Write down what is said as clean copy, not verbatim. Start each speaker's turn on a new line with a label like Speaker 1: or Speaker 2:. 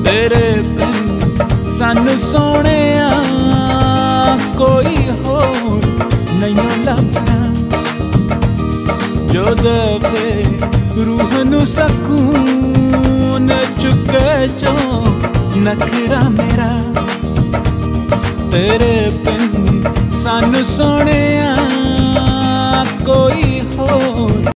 Speaker 1: तेरे बिन सानू सोने कोई होर नहीं लभना, जो देवे रूह नू सकून चुके जो नखरा मेरा। तेरे बिन सानू सोने कोई होर